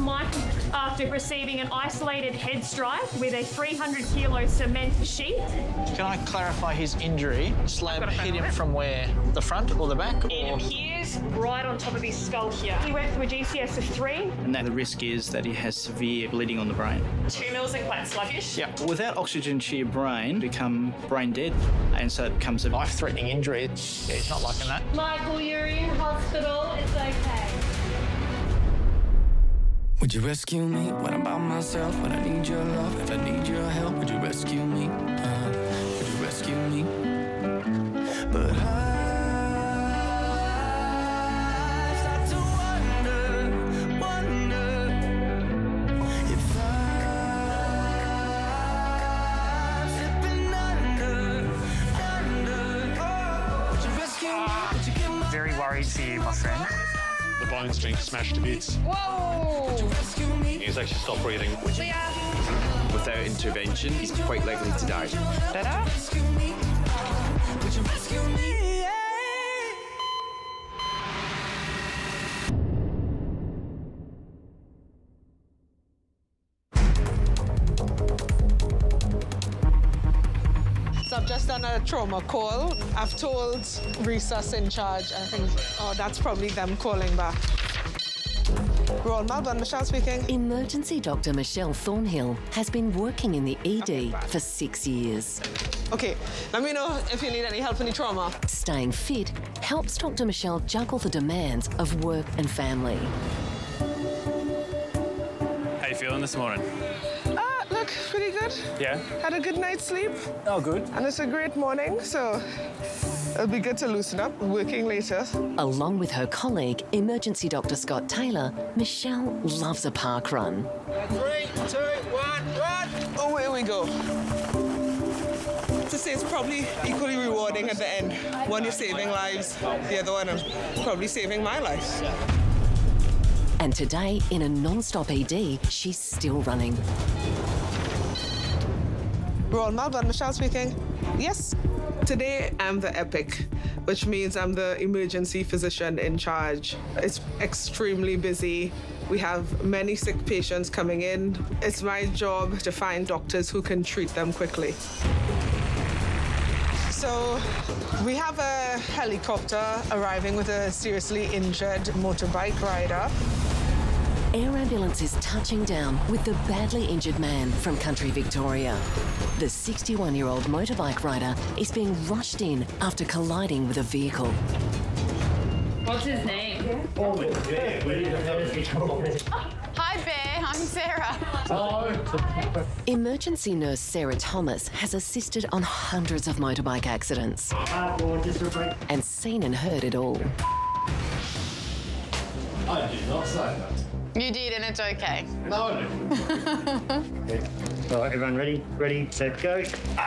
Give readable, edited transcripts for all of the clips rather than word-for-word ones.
Mike after receiving an isolated head strike with a 300-kilo cement sheet. Can I clarify his injury? Slab hit him from where? The front or the back? It appears right on top of his skull here. He went through a GCS of 3. And then the risk is that he has severe bleeding on the brain. 2 mils and quite sluggish. Yeah. Without oxygen to your brain, become brain dead, and so it becomes a life-threatening injury. Yeah, he's not liking that. Michael, you're in hospital. It's okay. Would you rescue me when I'm by myself? When I need your love, if I need your help, would you rescue me? Would you rescue me? But I start to wonder if I'm slipping under. Would you rescue me? Would you give my Very worried for you, my friend. The bone's being smashed to bits. Whoa! He's actually stopped breathing. Without intervention, he's quite likely to die. Better? Would you rescue me? So I've just done a trauma call. I've told Resus in charge. I think, that's probably them calling back. Royal Melbourne, Michelle speaking. Emergency Dr. Michelle Thornhill has been working in the ED for 6 years. Okay, let me know if you need any help in the trauma. Staying fit helps Dr. Michelle juggle the demands of work and family. How you feeling this morning? Look, pretty good. Yeah? Had a good night's sleep. Oh, good. And it's a great morning, so it'll be good to loosen up, working later. Along with her colleague, Emergency Dr. Scott Taylor, Michelle loves a park run. 3, 2, 1, run! Oh, here we go. To say it's probably equally rewarding at the end. One, you're saving lives. The other one, I'm probably saving my life. And today, in a non-stop ED, she's still running. Royal Melbourne, Michelle speaking. Yes. Today, I'm the EPIC, which means I'm the emergency physician in charge. It's extremely busy. We have many sick patients coming in. It's my job to find doctors who can treat them quickly. So we have a helicopter arriving with a seriously injured motorbike rider. Air ambulance is touching down with the badly injured man from country Victoria. The 61-year-old motorbike rider is being rushed in after colliding with a vehicle. What's his name? Hi, Bear. I'm Sarah. Emergency nurse Sarah Thomas has assisted on hundreds of motorbike accidents and seen and heard it all. I did not say that. You did, and it's okay. No, I didn't. All right, everyone ready? Ready, set, go.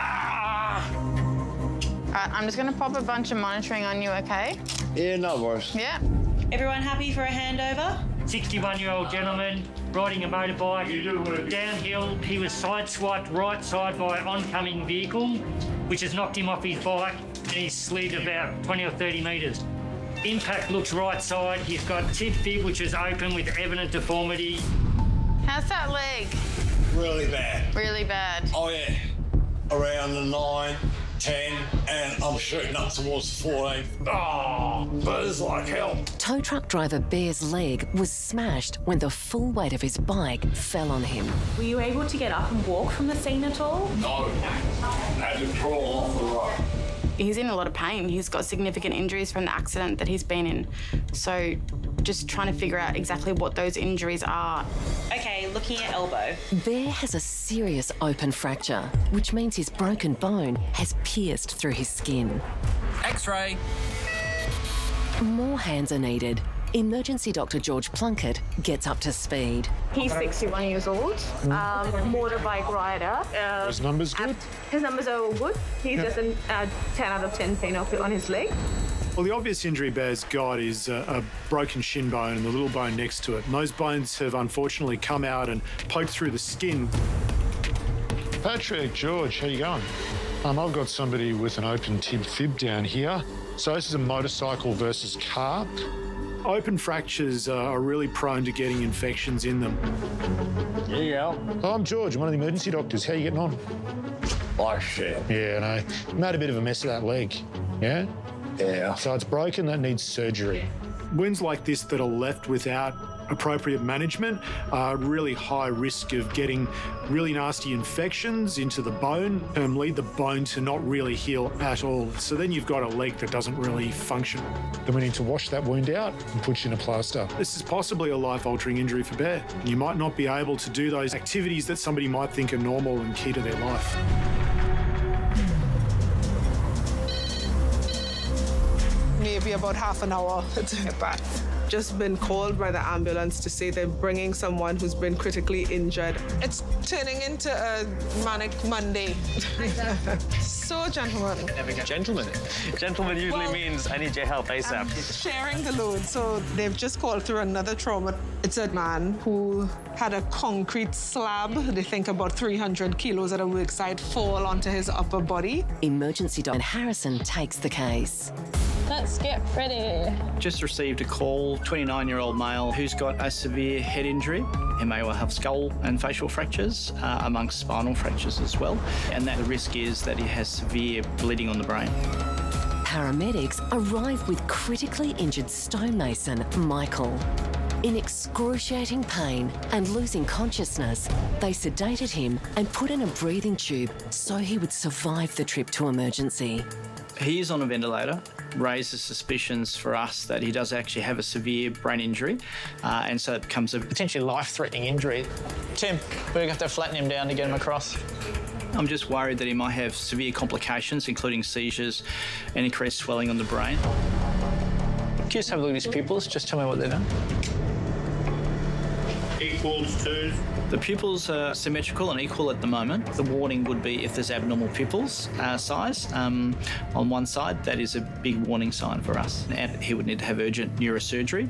All right, I'm just going to pop a bunch of monitoring on you, okay? Yeah, no worries. Yeah. Everyone happy for a handover? 61-year-old gentleman riding a motorbike downhill. He was sideswiped right side by an oncoming vehicle, which has knocked him off his bike, and he's slid about 20 or 30 metres. Impact looks right side. He's got tib fib, which is open with evident deformity. How's that leg? Really bad. Really bad. Oh, yeah. Around the 9, 10, and I'm shooting up towards 14. Oh, burns like hell. Tow truck driver Bear's leg was smashed when the full weight of his bike fell on him. Were you able to get up and walk from the scene at all? No. Had to crawl off the road. He's in a lot of pain. He's got significant injuries from the accident that he's been in. So just trying to figure out exactly what those injuries are. Okay, looking at elbow. Bear has a serious open fracture, which means his broken bone has pierced through his skin. X-ray. More hands are needed. Emergency Dr. George Plunkett gets up to speed. He's 61 years old, motorbike rider. His numbers good? His numbers are all good. He's just a 10 out of 10 pain on his leg. Well, the obvious injury Bear's got is a broken shin bone and the little bone next to it. And those bones have unfortunately come out and poked through the skin. Patrick, George, how you going? I've got somebody with an open tib fib down here. So this is a motorcycle versus car. Open fractures are really prone to getting infections in them. There you go. Oh, I'm George. I'm one of the emergency doctors. How are you getting on? I shit. Yeah, I know. Made a bit of a mess of that leg. Yeah? Yeah. So it's broken, that needs surgery. Wounds like this that are left without appropriate management are really high risk of getting really nasty infections into the bone and lead the bone to not really heal at all. So then you've got a leg that doesn't really function. Then we need to wash that wound out and put you in a plaster. This is possibly a life-altering injury for Bear. You might not be able to do those activities that somebody might think are normal and key to their life. Maybe about half an hour to get back. Just been called by the ambulance to say they're bringing someone who's been critically injured. It's turning into a manic Monday. So, gentlemen. Gentlemen? Gentlemen usually means I need your help ASAP. I'm sharing the load. So they've just called through another trauma. It's a man who had a concrete slab, they think about 300 kilos at a work site, fall onto his upper body. Emergency Doctor Harrison takes the case. Let's get ready. Just received a call, 29-year-old male who's got a severe head injury. He may well have skull and facial fractures, amongst spinal fractures as well. And that the risk is that he has severe bleeding on the brain. Paramedics arrive with critically injured stonemason Michael. In excruciating pain and losing consciousness, they sedated him and put in a breathing tube so he would survive the trip to emergency. He is on a ventilator, raises suspicions for us that he does actually have a severe brain injury, and so it becomes a potentially life-threatening injury. Tim, we're going to have to flatten him down to get him across. I'm just worried that he might have severe complications, including seizures and increased swelling on the brain. Can you just have a look at his pupils? Just tell me what they're doing. Equals to? The pupils are symmetrical and equal at the moment. The warning would be if there's abnormal pupils size on one side. That is a big warning sign for us. And he would need to have urgent neurosurgery.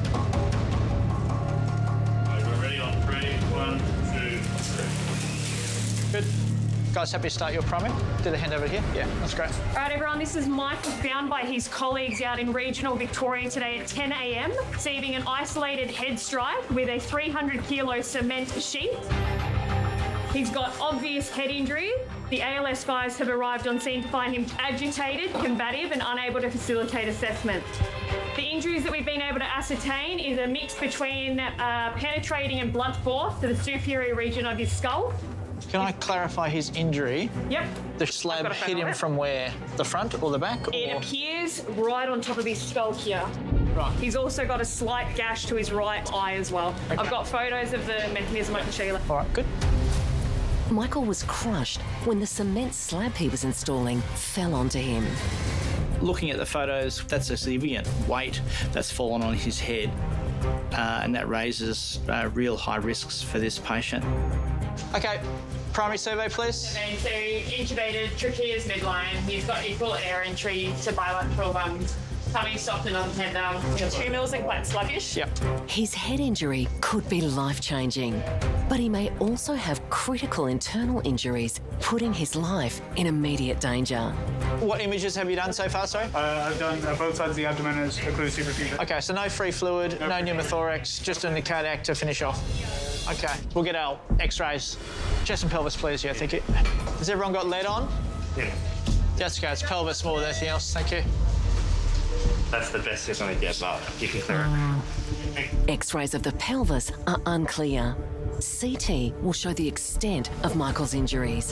We're ready on 3, 1, 2, 3. Good. Guys, happy to start your priming? Do the hand over here? Yeah, that's great. All right, everyone, this is Michael, found by his colleagues out in regional Victoria today at 10 a.m, receiving an isolated head strike with a 300-kilo cement sheath. He's got obvious head injury. The ALS guys have arrived on scene to find him agitated, combative, and unable to facilitate assessment. The injuries that we've been able to ascertain is a mix between penetrating and blunt force to the superior region of his skull. Can I clarify his injury? Yep. The slab hit him from where? The front or the back? It appears right on top of his skull here. Right. He's also got a slight gash to his right eye as well. Okay. I've got photos of the mechanism I can show you. All right, good. Michael was crushed when the cement slab he was installing fell onto him. Looking at the photos, that's a significant weight that's fallen on his head, and that raises real high risks for this patient. Okay, primary survey, please. And so intubated, trachea's midline. He's got equal air entry to bilateral tummy softened on the head. 2 mils and quite sluggish. Yep. His head injury could be life-changing, but he may also have critical internal injuries, putting his life in immediate danger. What images have you done so far, sorry? I've done both sides of the abdomen as occlusive refusion. Okay, so no free fluid, no pneumothorax, just an cardiac to finish off. Okay, we'll get our x-rays. Chest and pelvis, please. Yeah, thank you. Has everyone got lead on? Yeah. That's okay, it's pelvis more than anything else. Thank you. That's the best it's going to get, but you can clear it. X-rays of the pelvis are unclear. CT will show the extent of Michael's injuries.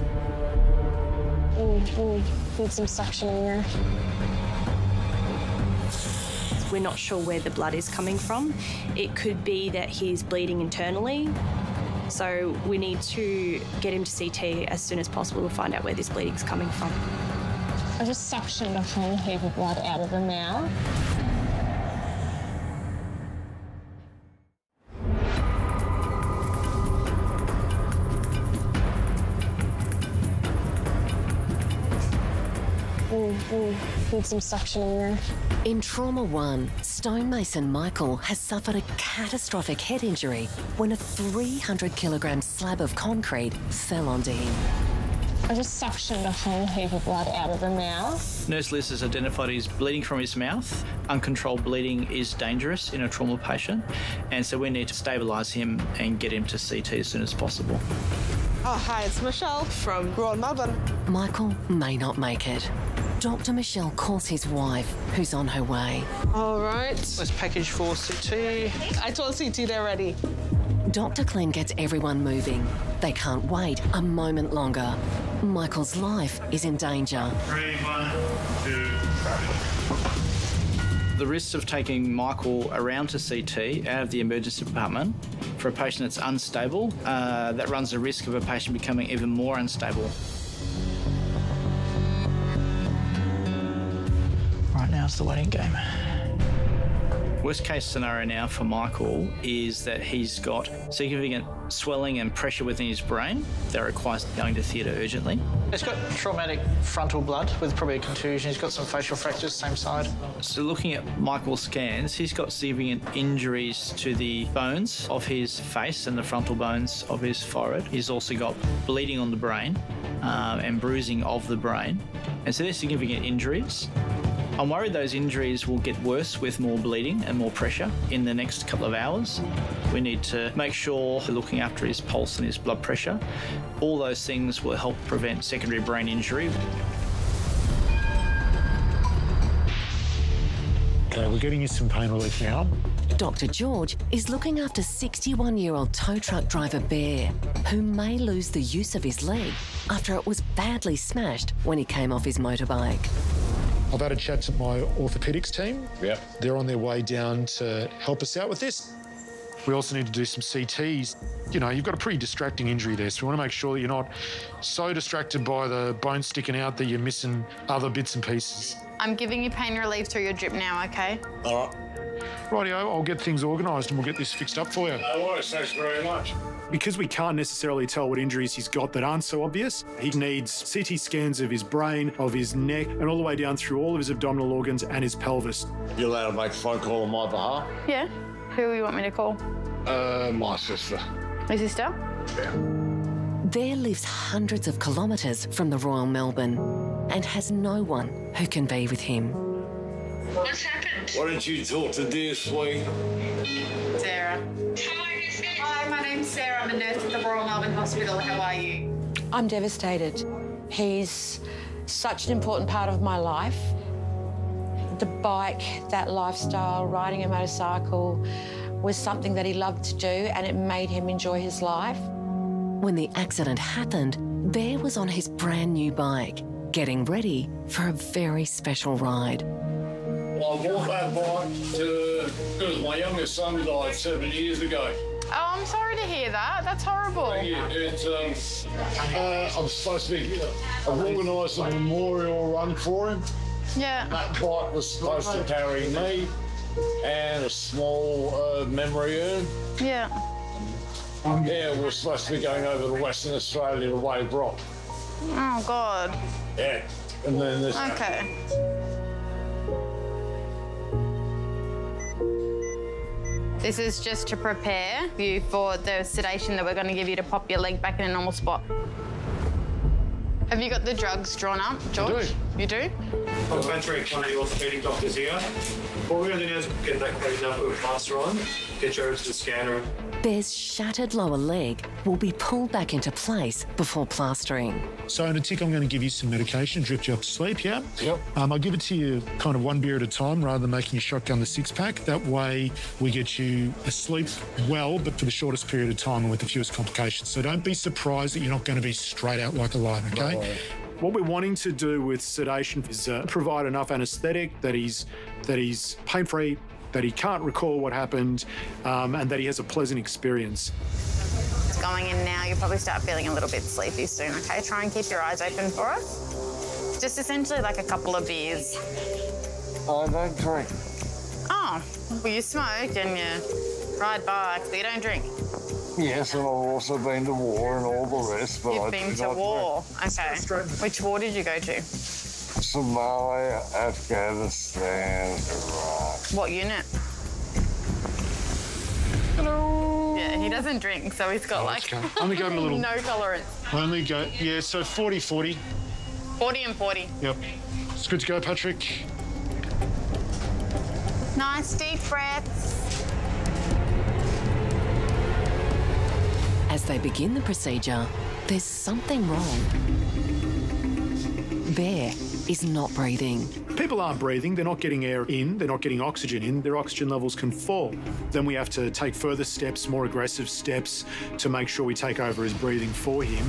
Need some suction in there. We're not sure where the blood is coming from. It could be that he's bleeding internally. So we need to get him to CT as soon as possible to find out where this bleeding's coming from. I just suctioned a whole heap of blood out of him now. Need some suction in there. In Trauma 1, stonemason Michael has suffered a catastrophic head injury when a 300-kilogram slab of concrete fell onto him. I just suctioned a whole heap of blood out of the mouth. Nurse Liz has identified he's bleeding from his mouth. Uncontrolled bleeding is dangerous in a trauma patient, and so we need to stabilise him and get him to CT as soon as possible. Oh, hi, it's Michelle from Royal Melbourne. Michael may not make it. Dr. Michelle calls his wife, who's on her way. All right. Let's package for CT. I told CT they're ready. Dr. Clem gets everyone moving. They can't wait a moment longer. Michael's life is in danger. 3, 1, 2, The risks of taking Michael around to CT out of the emergency department for a patient that's unstable, that runs the risk of a patient becoming even more unstable. Right, now's the waiting game. Worst case scenario now for Michael is that he's got significant swelling and pressure within his brain that requires going to theatre urgently. He's got traumatic frontal blood with probably a contusion. He's got some facial fractures, same side. So looking at Michael's scans, he's got significant injuries to the bones of his face and the frontal bones of his forehead. He's also got bleeding on the brain and bruising of the brain. And so there's significant injuries. I'm worried those injuries will get worse with more bleeding and more pressure in the next couple of hours. We need to make sure we're looking after his pulse and his blood pressure. All those things will help prevent secondary brain injury. Okay, we're getting you some pain relief now. Dr. George is looking after 61-year-old tow truck driver Bear, who may lose the use of his leg after it was badly smashed when he came off his motorbike. I've had a chat to my orthopaedics team. Yep. They're on their way down to help us out with this. We also need to do some CTs. You know, you've got a pretty distracting injury there, so we want to make sure that you're not so distracted by the bone sticking out that you're missing other bits and pieces. I'm giving you pain relief through your drip now, okay? All right. Rightio, I'll get things organised and we'll get this fixed up for you. No worries, thanks very much. Because we can't necessarily tell what injuries he's got that aren't so obvious, he needs CT scans of his brain, of his neck, and all the way down through all of his abdominal organs and his pelvis. You allowed to make a phone call on my behalf? Yeah. Who you want me to call? My sister. My sister? Bear lives hundreds of kilometres from the Royal Melbourne and has no one who can be with him. What's happened? Why don't you talk to dear sweet? Sarah. Hi, my name's Sarah. I'm a nurse at the Royal Melbourne Hospital. How are you? I'm devastated. He's such an important part of my life. The bike, that lifestyle, riding a motorcycle was something that he loved to do and it made him enjoy his life. When the accident happened, Bear was on his brand new bike, getting ready for a very special ride. Well, I bought that bike because my youngest son died 7 years ago. Oh, I'm sorry to hear that. That's horrible. It's, I'm supposed to be... I've organised a memorial run for him. Yeah. That bike was supposed to carry me and a small memory urn. Yeah. Yeah, we're supposed to be going over to Western Australia to Wave Rock. Oh, God. Yeah. And then this... Okay. This is just to prepare you for the sedation that we're going to give you to pop your leg back in a normal spot. Have you got the drugs drawn up, George? I do. You do? I'm Patrick, one of the orthopaedic doctors here. What we're going to do now is get that cleaned up with a plaster on, get you over to the scanner. Bear's shattered lower leg will be pulled back into place before plastering. So in a tick, I'm going to give you some medication, drift you off to sleep, yeah? Yep. I'll give it to you kind of one beer at a time rather than making you shotgun the six-pack. That way we get you asleep well, but for the shortest period of time and with the fewest complications. So don't be surprised that you're not going to be straight out like a light, okay? No worries. What we're wanting to do with sedation is provide enough anaesthetic that he's pain-free, that he can't recall what happened, and that he has a pleasant experience. It's going in now. You'll probably start feeling a little bit sleepy soon, okay? Try and keep your eyes open for us. Just essentially like a couple of beers. I don't drink. Oh, well, you smoke and you ride bikes, but you don't drink. Yes, and I've also been to war and all the rest, but You've I been do to not war. drink. Okay. Which war did you go to? Somalia, Afghanistan, Iraq. What unit? Hello. Yeah, He doesn't drink, so he's got Only go a little. no tolerance. Only go, yeah, so 40-40. 40 and 40. Yep. It's good to go, Patrick. Nice deep breaths. As they begin the procedure, there's something wrong. Bear is not breathing. People aren't breathing, they're not getting air in, they're not getting oxygen in, their oxygen levels can fall. Then we have to take further steps, more aggressive steps, to make sure we take over his breathing for him.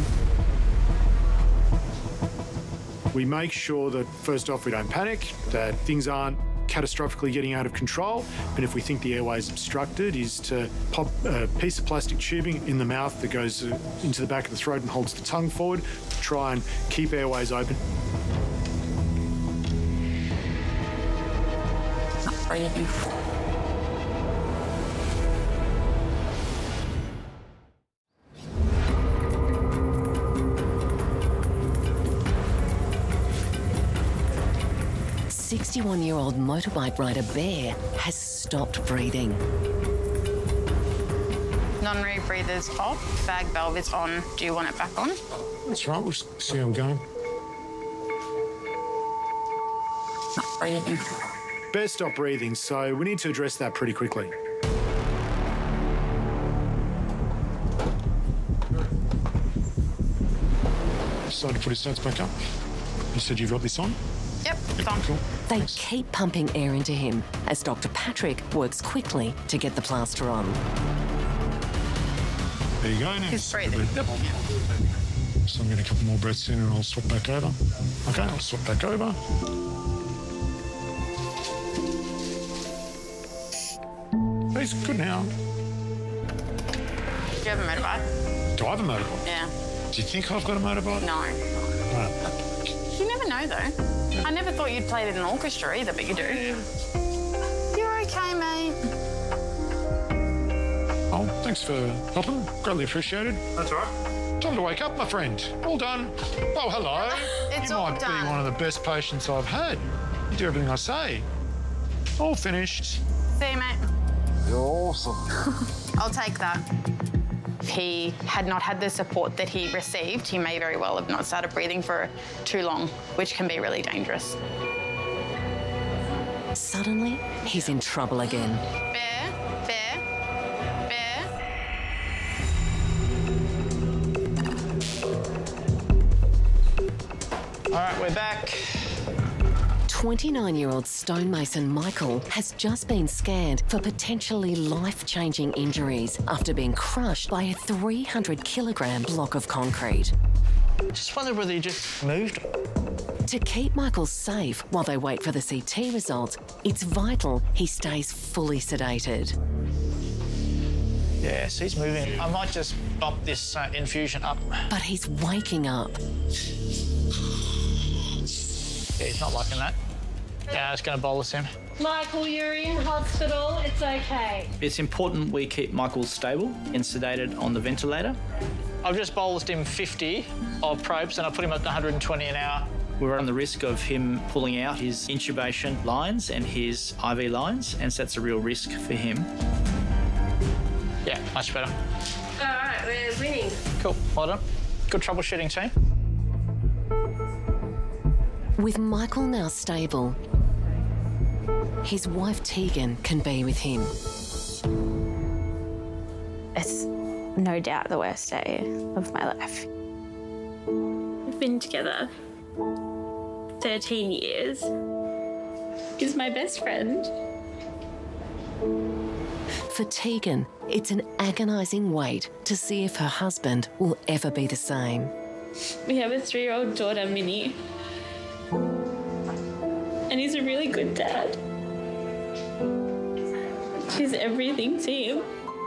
We make sure that, first off, we don't panic, that things aren't catastrophically getting out of control, and if we think the airway is obstructed, is to pop a piece of plastic tubing in the mouth that goes into the back of the throat and holds the tongue forward, to try and keep airways open. 61-year-old motorbike rider Bear has stopped breathing. Non-rebreather's off, bag valve is on. Do you want it back on? That's right, we'll see how I'm going. Bear stopped breathing, so we need to address that pretty quickly. Decided to put his stats back up. You said you've got this on? Yep, it's on. Cool. They keep pumping air into him as Dr. Patrick works quickly to get the plaster on. There you go now. He's breathing. Yep. So I'm getting a couple more breaths in and I'll swap back over. Okay, I'll swap back over. He's good now. Do you have a motorbike? Do I have a motorbike? Yeah. Do you think I've got a motorbike? No. Right. You never know, though. I never thought you'd played in an orchestra either, but you do. You're okay, mate. Oh, thanks for helping. Greatly appreciated. That's all right. Time to wake up, my friend. All done. Oh, hello. It's you all might done. be one of the best patients I've had. You do everything I say. All finished. See you, mate. You're awesome. I'll take that. If he had not had the support that he received, he may very well have not started breathing for too long, which can be really dangerous. Suddenly, he's in trouble again. Bear, Bear, Bear. All right, we're back. 29-year-old stonemason Michael has just been scanned for potentially life-changing injuries after being crushed by a 300-kilogram block of concrete. Just wondered whether you just moved. To keep Michael safe while they wait for the CT results, it's vital he stays fully sedated. Yes, he's moving. I might just bump this infusion up. But he's waking up. Yeah, he's not liking that. Yeah, I was going to bolus him. Michael, you're in hospital. It's okay. It's important we keep Michael stable and sedated on the ventilator. I've just bolused him 50 of probes and I put him up to 120 an hour. We're on the risk of him pulling out his intubation lines and his IV lines, and so that's a real risk for him. Yeah, much better. All right, we're winning. Cool, well done. Good troubleshooting team. With Michael now stable, his wife Tegan can be with him. It's no doubt the worst day of my life. We've been together 13 years. He's my best friend. For Tegan, it's an agonising wait to see if her husband will ever be the same. We have a 3-year-old daughter, Minnie. And he's a really good dad. She's everything to him.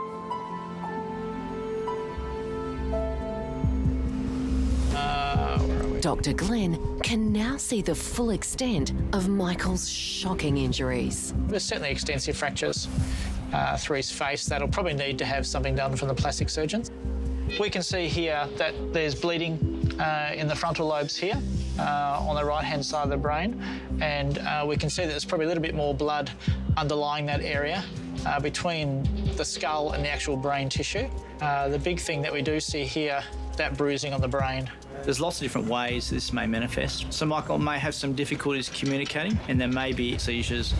Dr. Glenn can now see the full extent of Michael's shocking injuries. There's certainly extensive fractures through his face that'll probably need to have something done from the plastic surgeons. We can see here that there's bleeding in the frontal lobes here on the right-hand side of the brain, and we can see that there's probably a little bit more blood underlying that area between the skull and the actual brain tissue. The big thing that we do see here, that bruising on the brain. There's lots of different ways this may manifest. So Michael may have some difficulties communicating, and there may be seizures.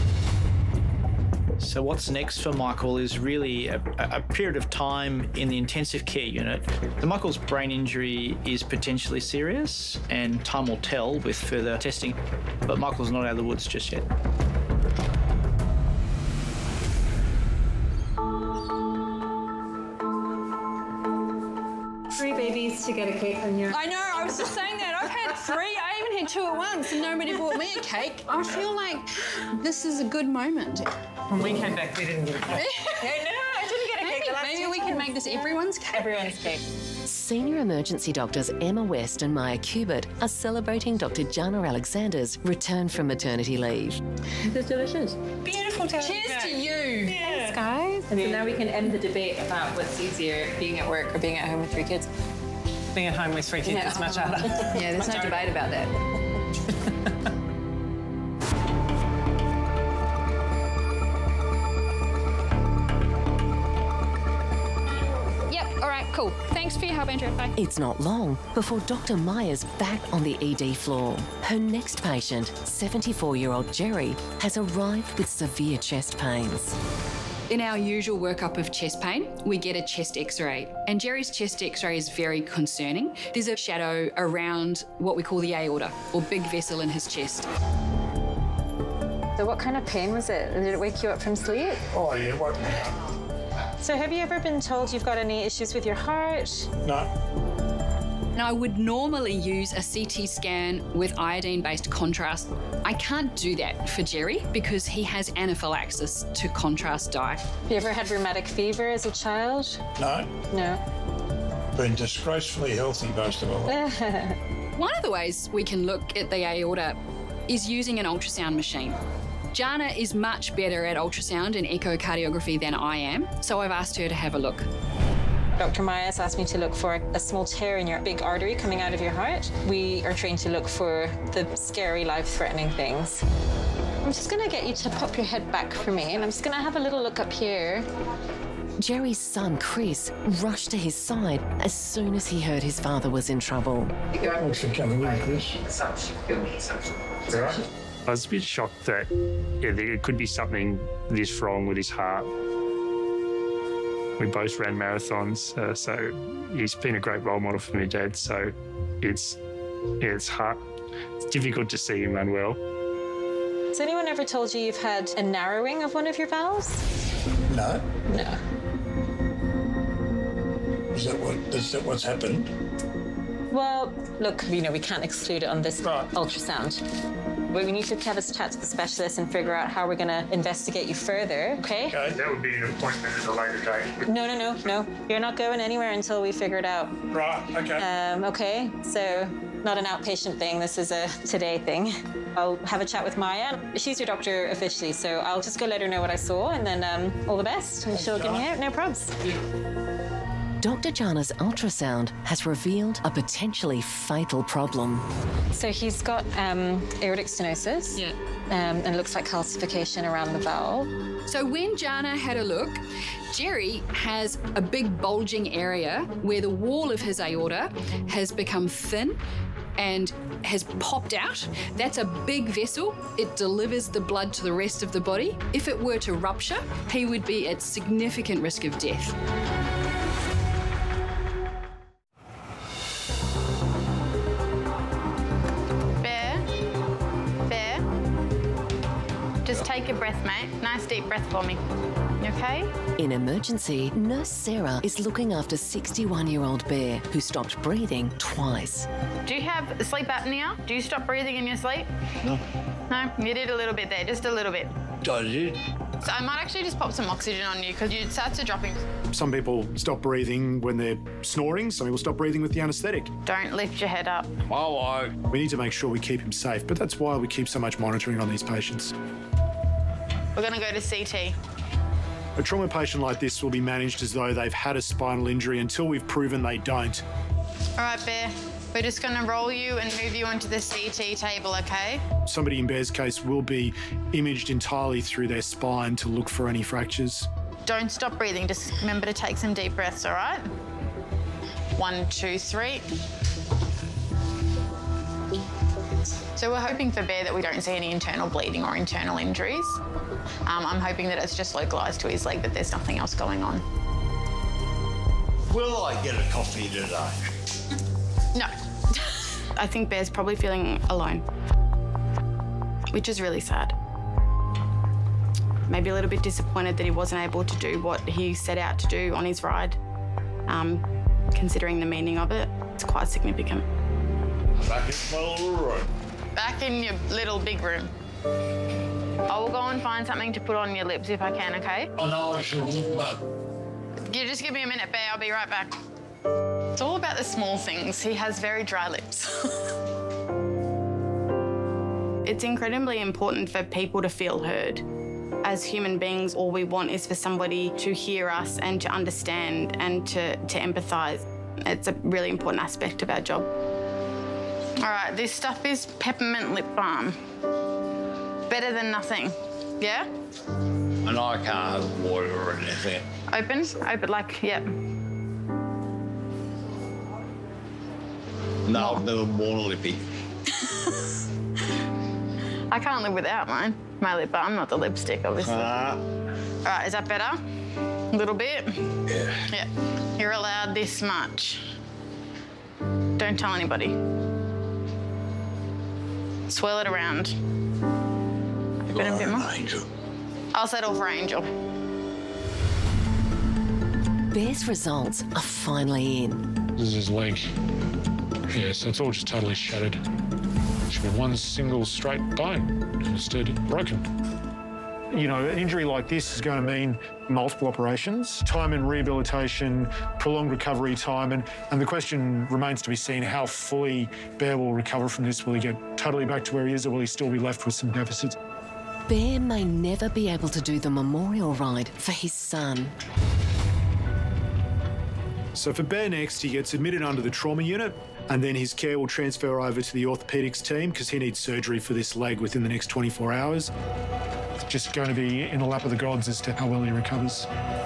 So what's next for Michael is really a period of time in the intensive care unit. Michael's brain injury is potentially serious, and time will tell with further testing, but Michael's not out of the woods just yet. Three babies to get a cake on your... I know, I was just saying that. I've had 3. I even had 2 at once and nobody bought me a cake. I feel like this is a good moment. When we came back, we didn't get a cake. No, I didn't get a cake. Maybe we can make this everyone's cake. Everyone's cake. Senior emergency doctors Emma West and Maya Kubert are celebrating Dr. Jana Alexander's return from maternity leave. It's delicious. Beautiful. Cheers to you. Thanks, guys. And so now we can end the debate about what's easier, being at work or being at home with 3 kids. Being at home with 3 kids is much harder. Yeah, there's no debate about that. Yep, all right, cool. Thanks for your help, Andrew. Bye. It's not long before Dr. Maya's back on the ED floor. Her next patient, 74-year-old Jerry, has arrived with severe chest pains. In our usual workup of chest pain, we get a chest x-ray. And Jerry's chest x-ray is very concerning. There's a shadow around what we call the aorta, or big vessel in his chest. So what kind of pain was it? Did it wake you up from sleep? Oh, yeah, it woke me up. So have you ever been told you've got any issues with your heart? No. Now, I would normally use a CT scan with iodine-based contrast. I can't do that for Jerry because he has anaphylaxis to contrast dye. Have you ever had rheumatic fever as a child? No. No. Been disgracefully healthy most of my life. One of the ways we can look at the aorta is using an ultrasound machine. Jana is much better at ultrasound and echocardiography than I am, so I've asked her to have a look. Dr. Myers asked me to look for a small tear in your big artery coming out of your heart. We are trained to look for the scary, life-threatening things. I'm just going to get you to pop your head back for me, and I'm just going to have a little look up here. Jerry's son, Chris, rushed to his side as soon as he heard his father was in trouble. Thanks for coming in, Chris. All right. I was a bit shocked that there could be something this wrong with his heart. We both ran marathons, so he's been a great role model for me, Dad. So it's hard. It's difficult to see him unwell. Has anyone ever told you you've had a narrowing of one of your valves? No. No. Is that what's happened? Well, look, we can't exclude it on this ultrasound. But we need to have a chat to the specialist and figure out how we're going to investigate you further, okay? Okay, that would be an appointment at a later date. No. You're not going anywhere until we figure it out. Right, okay. Okay, so not an outpatient thing. This is a today thing. I'll have a chat with Maya. She's your doctor officially, so I'll just go let her know what I saw, and then all the best. And she'll give me out. No probs. Dr. Jana's ultrasound has revealed a potentially fatal problem. So he's got aortic stenosis. Yeah. And it looks like calcification around the valve. So when Jana had a look, Jerry has a big bulging area where the wall of his aorta has become thin and has popped out. That's a big vessel. It delivers the blood to the rest of the body. If it were to rupture, he would be at significant risk of death. Just take a breath, mate. Nice deep breath for me. You okay? In emergency, Nurse Sarah is looking after 61-year-old Bear, who stopped breathing twice. Do you have sleep apnea? Do you stop breathing in your sleep? No. No? You did a little bit there, just a little bit. I did. So I might actually just pop some oxygen on you because your sats are dropping. Some people stop breathing when they're snoring. Some people stop breathing with the anaesthetic. Don't lift your head up. Oh, we need to make sure we keep him safe, but that's why we keep so much monitoring on these patients. We're going to go to CT. A trauma patient like this will be managed as though they've had a spinal injury until we've proven they don't. All right, Bear. We're just going to roll you and move you onto the CT table, okay? Somebody in Bear's case will be imaged entirely through their spine to look for any fractures. Don't stop breathing. Just remember to take some deep breaths, all right? 1, 2, 3. So we're hoping for Bear that we don't see any internal bleeding or internal injuries. I'm hoping that it's just localised to his leg, that there's nothing else going on. Will I get a coffee today? No. I think Bear's probably feeling alone, which is really sad. Maybe a little bit disappointed that he wasn't able to do what he set out to do on his ride. Considering the meaning of it, it's quite significant. Back in my little room. Back in your little big room. I will go and find something to put on your lips if I can, okay? I know I shouldn't, but... You just give me a minute, Bear. I'll be right back. It's all about the small things. He has very dry lips. It's incredibly important for people to feel heard. As human beings, all we want is for somebody to hear us and to understand and to empathise. It's a really important aspect of our job. All right, this stuff is peppermint lip balm. Better than nothing, yeah? And I can't have water or anything. Open, like, yep. No, I've never worn a lippy. I can't live without mine. My lip balm, not the lipstick, obviously. All right, is that better? A little bit? Yeah. Yeah. You're allowed this much. Don't tell anybody. Swirl it around. Open a bit more. Angel. I'll settle for Angel. Bear's results are finally in. This is his leg. Yeah, so it's all just totally shattered. Should be one single straight bone, instead broken. You know, an injury like this is going to mean multiple operations, time in rehabilitation, prolonged recovery time, and the question remains to be seen how fully Bear will recover from this. Will he get totally back to where he is, or will he still be left with some deficits? Bear may never be able to do the memorial ride for his son. So for Bear next, he gets admitted under the trauma unit, and then his care will transfer over to the orthopaedics team because he needs surgery for this leg within the next 24 hours. It's just going to be in the lap of the gods as to how well he recovers.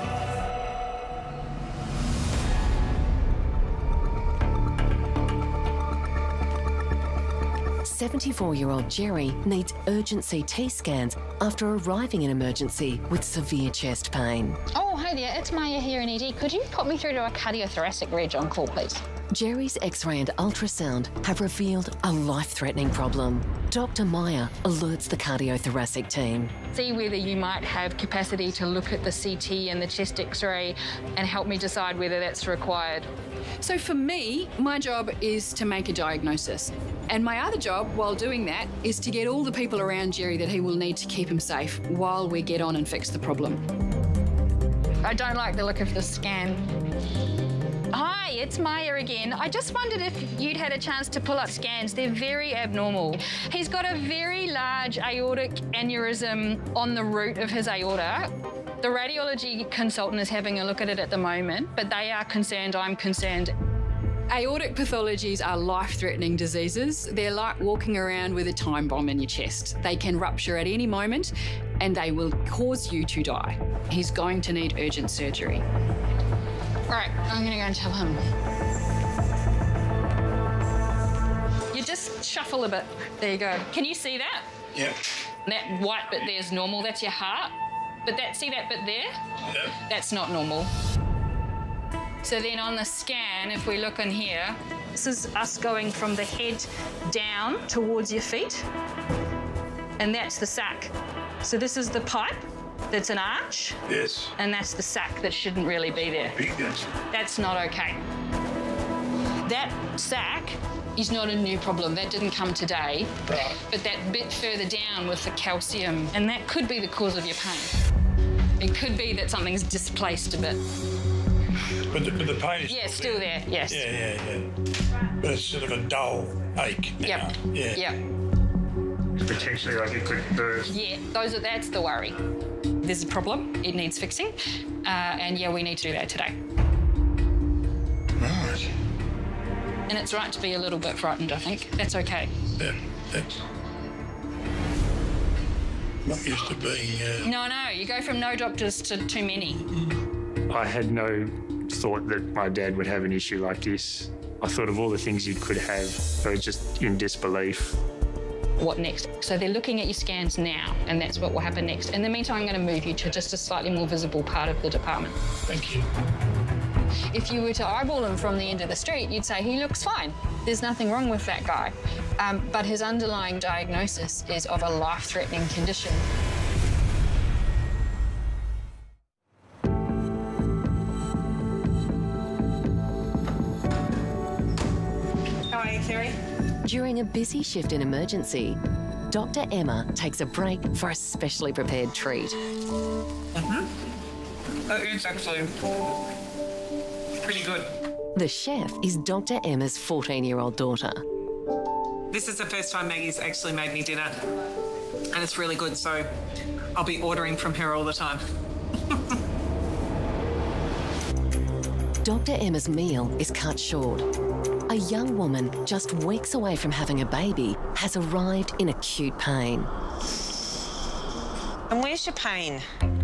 74-year-old Jerry needs urgent CT scans after arriving in emergency with severe chest pain. Oh, hi there, it's Maya here in ED. Could you pop me through to a cardiothoracic reg on call, please? Jerry's X-ray and ultrasound have revealed a life-threatening problem. Dr. Maya alerts the cardiothoracic team. See whether you might have capacity to look at the CT and the chest X-ray and help me decide whether that's required. So for me, my job is to make a diagnosis. And my other job while doing that is to get all the people around Jerry that he will need to keep him safe while we get on and fix the problem. I don't like the look of the scan. Hi, it's Maya again. I just wondered if you'd had a chance to pull up scans. They're very abnormal. He's got a very large aortic aneurysm on the root of his aorta. The radiology consultant is having a look at it at the moment, but they are concerned, I'm concerned. Aortic pathologies are life-threatening diseases. They're like walking around with a time bomb in your chest. They can rupture at any moment and they will cause you to die. He's going to need urgent surgery. All right, I'm going to go and tell him. You just shuffle a bit. There you go. Can you see that? Yep. That white bit there is normal. That's your heart. But see that bit there? Yep. That's not normal. So then on the scan, if we look in here, this is us going from the head down towards your feet. And that's the sac. So this is the pipe. That's an arch. Yes. And that's the sac that shouldn't really be there. That's not okay. That sac is not a new problem. That didn't come today. Right. But that bit further down with the calcium, and that could be the cause of your pain. It could be that something's displaced a bit. But the pain is still there. Yes. Yeah. But it's sort of a dull ache now. Yep. Yeah. Yep. Potentially, like it could burst. Yeah, that's the worry. There's a problem, it needs fixing, and yeah, we need to do that today. Right. And it's right to be a little bit frightened, I think. That's okay. Yeah. Not used to being... No, you go from no doctors to too many. I had no thought that my dad would have an issue like this. I thought of all the things you could have. I was just in disbelief. What next? So they're looking at your scans now, and that's what will happen next. In the meantime, I'm going to move you to just a slightly more visible part of the department. Thank you. If you were to eyeball him from the end of the street, you'd say he looks fine. There's nothing wrong with that guy. But his underlying diagnosis is of a life-threatening condition. How are you, Kerry? During a busy shift in emergency, Dr. Emma takes a break for a specially prepared treat. It's actually pretty good. The chef is Dr. Emma's 14-year-old daughter. This is the first time Maggie's actually made me dinner, and it's really good, so I'll be ordering from her all the time. Dr. Emma's meal is cut short. A young woman just weeks away from having a baby has arrived in acute pain. And where's your pain?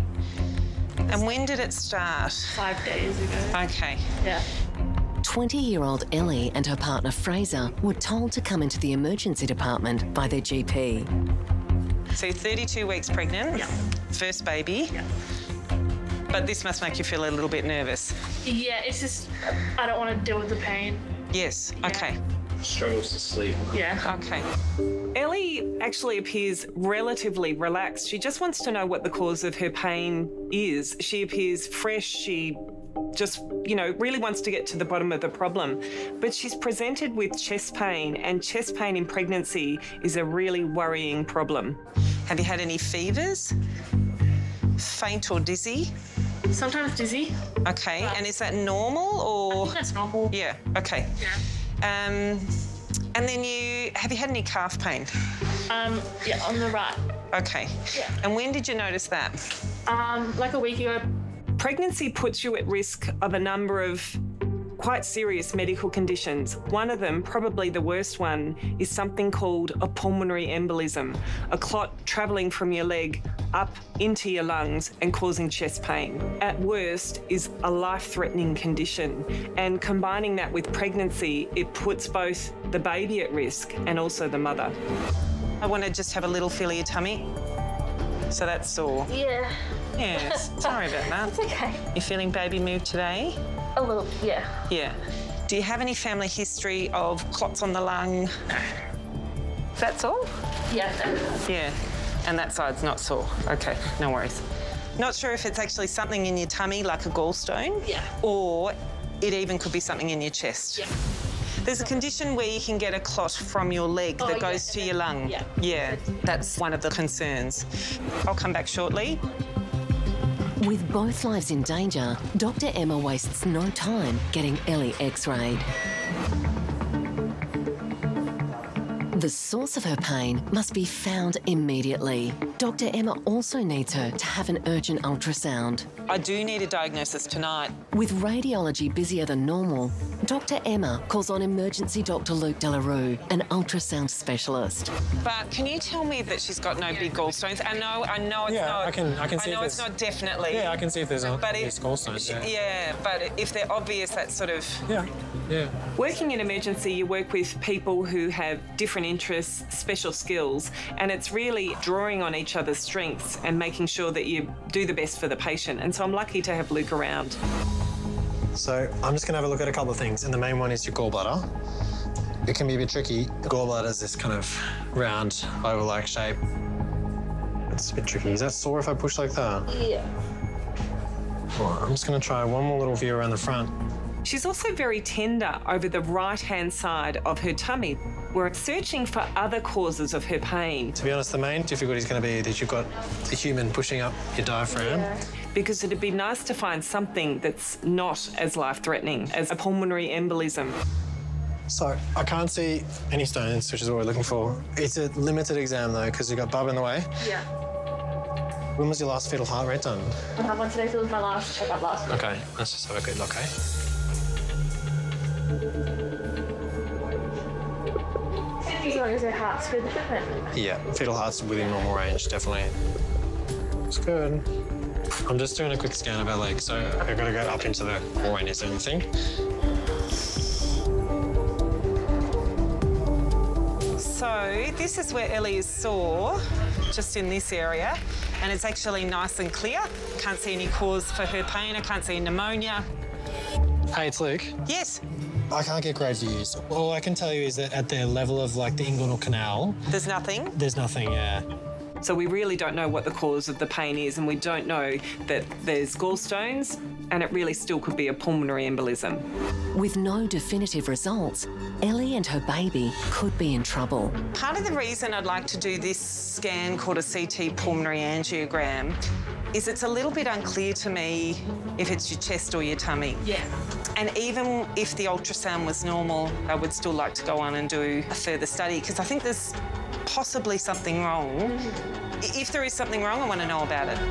And when did it start? 5 days ago. Okay. Yeah. 20-year-old Ellie and her partner Fraser were told to come into the emergency department by their GP. So you're 32 weeks pregnant. Yeah. First baby. Yeah. But this must make you feel a little bit nervous. Yeah, it's just, I don't want to deal with the pain. Yes. Yeah. Okay. Struggles to sleep. Yeah. Okay. Ellie actually appears relatively relaxed. She just wants to know what the cause of her pain is. She appears fresh. She just, really wants to get to the bottom of the problem. But she's presented with chest pain, and chest pain in pregnancy is a really worrying problem. Have you had any fevers? Faint or dizzy? Sometimes dizzy. Okay, and is that normal or? I think that's normal. Yeah, okay. Yeah. And then have you had any calf pain? Yeah, on the right. Okay. Yeah. And when did you notice that? Like a week ago. Pregnancy puts you at risk of a number of quite serious medical conditions. One of them, probably the worst one, is something called a pulmonary embolism, a clot travelling from your leg up into your lungs and causing chest pain. At worst is a life-threatening condition, and combining that with pregnancy, it puts both the baby at risk and also the mother. I want to just have a little feel of your tummy. So that's sore. Yeah. Yes, sorry about that. It's okay. You feeling baby move today? A little, yeah. Yeah. Do you have any family history of clots on the lung? That's all? Yeah. Yeah. And that side's not sore? Okay, no worries. Not sure if it's actually something in your tummy, like a gallstone? Yeah. Or it even could be something in your chest? Yeah. There's a condition where you can get a clot from your leg that goes to your lung. Yeah. Yeah, that's one of the concerns. I'll come back shortly. With both lives in danger, Dr. Emma wastes no time getting Ellie x-rayed. The source of her pain must be found immediately. Dr. Emma also needs her to have an urgent ultrasound. I do need a diagnosis tonight. With radiology busier than normal, Dr. Emma calls on emergency Dr. Luke Delarue, an ultrasound specialist. But can you tell me that she's got no big gallstones? I know it's not. Yeah, I can see. I know it's not definitely. Yeah, I can see if there's obvious gallstones. Yeah, but if they're obvious, that's sort of. Yeah. Working in emergency, you work with people who have different interests, special skills, and it's really drawing on each other's strengths and making sure that you do the best for the patient. And so I'm lucky to have Luke around. So I'm just going to have a look at a couple of things, and the main one is your gallbladder. It can be a bit tricky. The gallbladder is this kind of round, oval-like shape. It's a bit tricky. Is that sore if I push like that? Yeah. All right, I'm just going to try one more little view around the front. She's also very tender over the right-hand side of her tummy. We're searching for other causes of her pain. To be honest, the main difficulty is going to be that you've got the human pushing up your diaphragm. Yeah. Because it'd be nice to find something that's not as life-threatening as a pulmonary embolism. So I can't see any stones, which is what we're looking for. It's a limited exam, though, because you've got Bub in the way. Yeah. When was your last fetal heart rate done? I have one today, so it was my last checkup last week. Okay, let's just have a good look, eh? long as her heart's good at the moment? Yeah, fetal heart's within normal range, definitely. It's good. I'm just doing a quick scan of her leg, so I've got to go up into the groin. Is there anything? So this is where Ellie is sore, just in this area, and it's actually nice and clear. Can't see any cause for her pain. I can't see pneumonia. Hey, it's Luke. Yes. I can't get great views. All I can tell you is that at the level of, like, the inguinal canal... There's nothing? There's nothing, yeah. So we really don't know what the cause of the pain is, and we don't know that there's gallstones, and it really still could be a pulmonary embolism. With no definitive results, Ellie and her baby could be in trouble. Part of the reason I'd like to do this scan called a CT pulmonary angiogram is it's a little bit unclear to me if it's your chest or your tummy. Yeah. And even if the ultrasound was normal, I would still like to go on and do a further study because I think there's possibly something wrong. If there is something wrong, I want to know about it.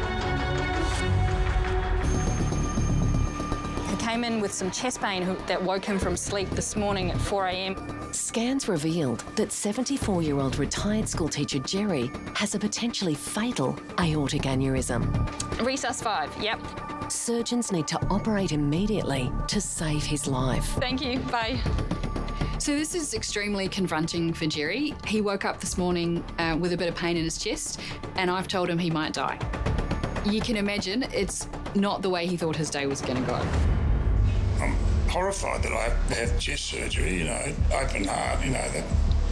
He came in with some chest pain that woke him from sleep this morning at 4 a.m. Scans revealed that 74-year-old retired schoolteacher Jerry has a potentially fatal aortic aneurysm. Resus 5, yep. Surgeons need to operate immediately to save his life. Thank you, bye. So this is extremely confronting for Jerry. He woke up this morning with a bit of pain in his chest, and I've told him he might die. You can imagine it's not the way he thought his day was going to go. I'm horrified that I have to have chest surgery, you know, open heart, you know, that.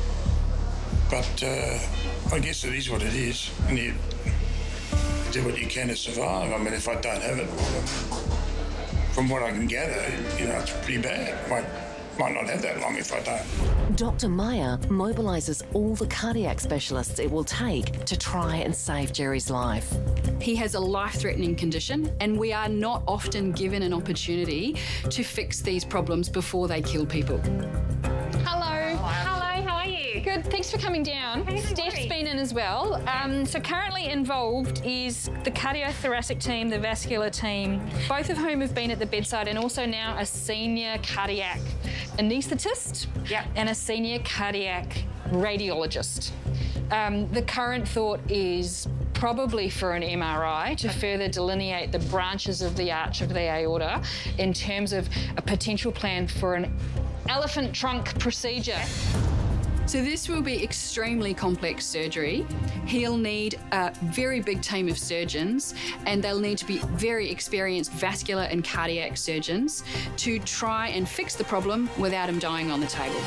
But I guess it is what it is, and you do what you can to survive. I mean, if I don't have it, from what I can gather, you know, it's pretty bad. Might not have that long if I don't. Dr. Meyer mobilises all the cardiac specialists it will take to try and save Jerry's life. He has a life-threatening condition, and we are not often given an opportunity to fix these problems before they kill people. Hello. Hello, how are you? Good, thanks for coming down. Steph's been in as well. So currently involved is the cardiothoracic team, the vascular team, both of whom have been at the bedside, and also now a senior cardiac anaesthetist and a senior cardiac radiologist. The current thought is probably for an MRI to further delineate the branches of the arch of the aorta in terms of a potential plan for an elephant trunk procedure. So this will be extremely complex surgery. He'll need a very big team of surgeons, and they'll need to be very experienced vascular and cardiac surgeons to try and fix the problem without him dying on the table.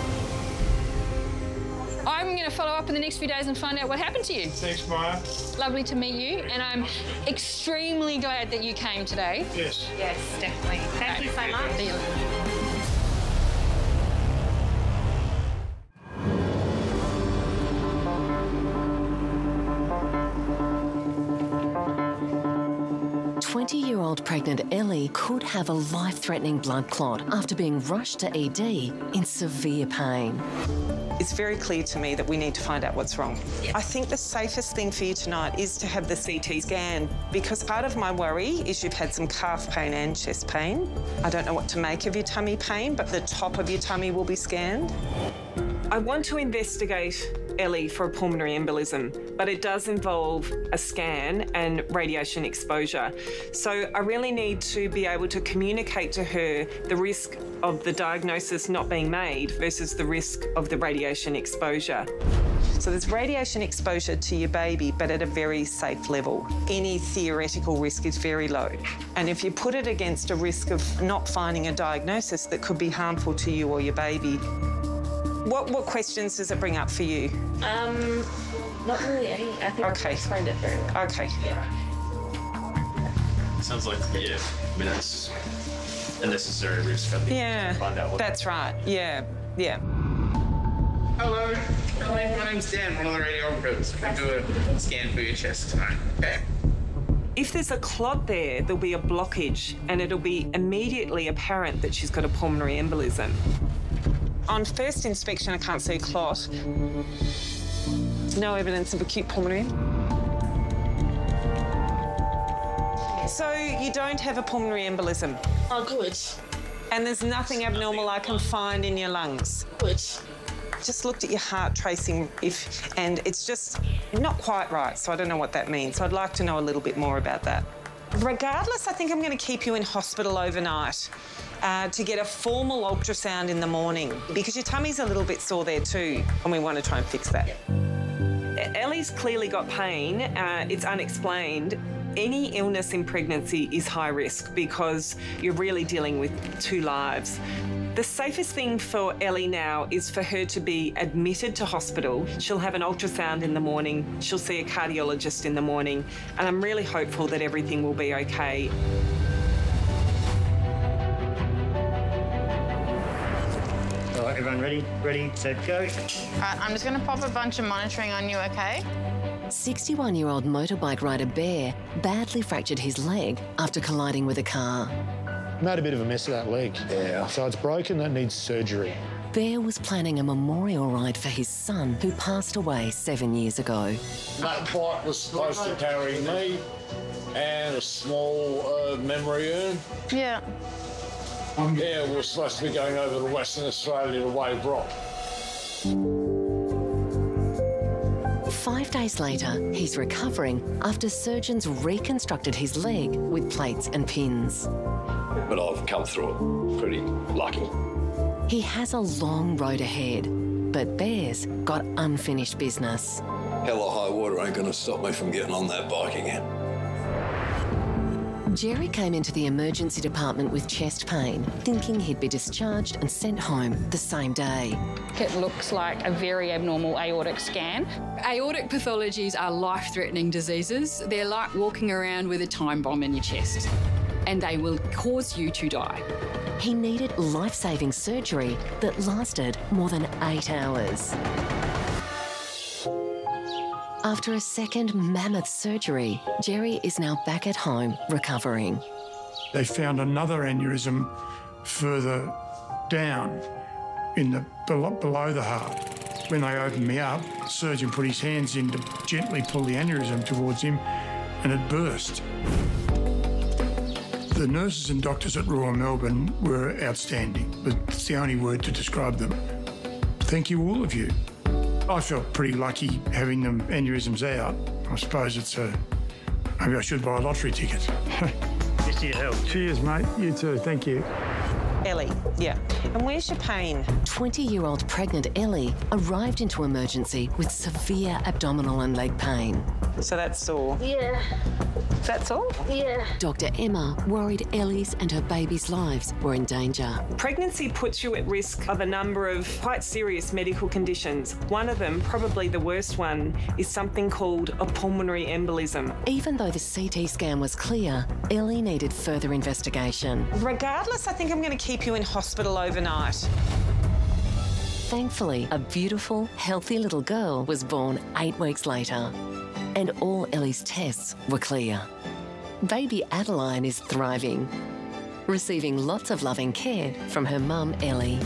I'm going to follow up in the next few days and find out what happened to you. Thanks, Maya. Lovely to meet you, and I'm extremely glad that you came today. Yes. Yes, definitely. Thank you so much. 20-year-old pregnant Ellie could have a life-threatening blood clot after being rushed to ED in severe pain. It's very clear to me that we need to find out what's wrong. I think the safest thing for you tonight is to have the CT scan, because part of my worry is you've had some calf pain and chest pain. I don't know what to make of your tummy pain, but the top of your tummy will be scanned. I want to investigate Ellie for a pulmonary embolism, but it does involve a scan and radiation exposure. So I really need to be able to communicate to her the risk of the diagnosis not being made versus the risk of the radiation exposure. So there's radiation exposure to your baby, but at a very safe level. Any theoretical risk is very low. And if you put it against a risk of not finding a diagnosis that could be harmful to you or your baby, what questions does it bring up for you? Not really any. I think I've explained it very well. Okay. Sounds like, yeah, I mean, that's a necessary risk, I think, to find out what... That's right. Yeah. Hello. My name's Dan, one of the radiographers. Can I do a scan for your chest tonight? Okay. If there's a clot there, there'll be a blockage, and it'll be immediately apparent that she's got a pulmonary embolism. On first inspection, I can't see a clot. No evidence of acute pulmonary. So you don't have a pulmonary embolism? Oh, good. And there's nothing abnormal I can find in your lungs? Good. just looked at your heart tracing, and it's just not quite right, so I don't know what that means. So I'd like to know a little bit more about that. Regardless, I think I'm going to keep you in hospital overnight to get a formal ultrasound in the morning, because your tummy's a little bit sore there too, and we want to try and fix that. Ellie's clearly got pain. It's unexplained. Any illness in pregnancy is high risk because you're really dealing with two lives. The safest thing for Ellie now is for her to be admitted to hospital. She'll have an ultrasound in the morning. She'll see a cardiologist in the morning, and I'm really hopeful that everything will be okay. All right, everyone ready? Ready, set, go. All right, I'm just going to pop a bunch of monitoring on you, okay? 61-year-old motorbike rider Bear badly fractured his leg after colliding with a car. Made a bit of a mess of that leg. Yeah. So it's broken, that needs surgery. Bear was planning a memorial ride for his son, who passed away 7 years ago. That bike was supposed to carry me and a small memory urn. Yeah. Yeah, we're supposed to be going over to Western Australia to Wave Rock. 5 days later, he's recovering after surgeons reconstructed his leg with plates and pins. But I've come through it pretty lucky. He has a long road ahead, but Bear's got unfinished business. Hell or high water ain't going to stop me from getting on that bike again. Jerry came into the emergency department with chest pain, thinking he'd be discharged and sent home the same day. It looks like a very abnormal aortic scan. Aortic pathologies are life-threatening diseases. They're like walking around with a time bomb in your chest, and they will cause you to die. He needed life-saving surgery that lasted more than 8 hours. After a second mammoth surgery, Jerry is now back at home recovering. They found another aneurysm further down in the below the heart. When they opened me up, the surgeon put his hands in to gently pull the aneurysm towards him, and it burst. The nurses and doctors at Royal Melbourne were outstanding. It's the only word to describe them. Thank you, all of you. I felt pretty lucky having them aneurysms out. I suppose it's maybe I should buy a lottery ticket. Cheers to your health. Cheers, mate. You too. Thank you. Ellie, yeah. And where's your pain? 20-year-old pregnant Ellie arrived into emergency with severe abdominal and leg pain. So that's sore? Yeah. That's all? Yeah. Dr. Emma worried Ellie's and her baby's lives were in danger. Pregnancy puts you at risk of a number of quite serious medical conditions. One of them, probably the worst one, is something called a pulmonary embolism. Even though the CT scan was clear, Ellie needed further investigation. Regardless, I think I'm going to keep you in hospital overnight. Thankfully, a beautiful, healthy little girl was born 8 weeks later, and all Ellie's tests were clear. Baby Adeline is thriving, receiving lots of loving care from her mum, Ellie.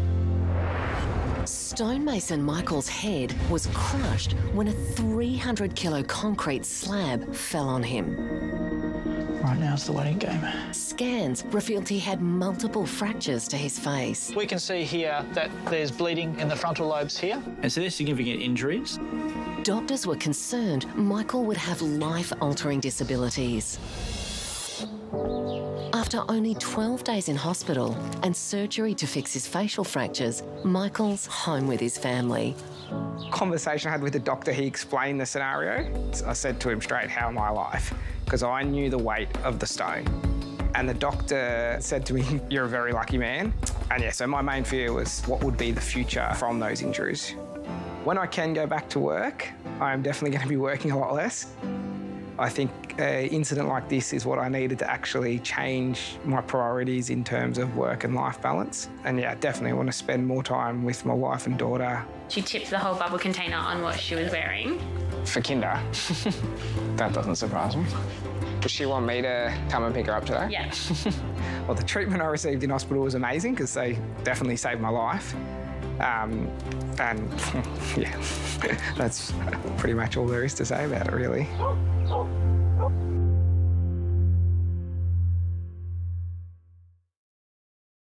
Stonemason Michael's head was crushed when a 300-kilo concrete slab fell on him. Right, now's the waiting game. Scans revealed he had multiple fractures to his face. We can see here that there's bleeding in the frontal lobes here. And so there's significant injuries. Doctors were concerned Michael would have life-altering disabilities. After only 12 days in hospital and surgery to fix his facial fractures, Michael's home with his family. Conversation I had with the doctor, he explained the scenario. I said to him straight, how am I alive? Because I knew the weight of the stone. And the doctor said to me, you're a very lucky man. And yeah, so my main fear was what would be the future from those injuries. When I can go back to work, I'm definitely going to be working a lot less. I think an incident like this is what I needed to actually change my priorities in terms of work and life balance. And yeah, definitely want to spend more time with my wife and daughter. She tipped the whole bubble container on what she was wearing. For Kinder. That doesn't surprise me. Does she want me to come and pick her up today? Yeah. Well, the treatment I received in hospital was amazing because they definitely saved my life. And yeah, that's pretty much all there is to say about it, really.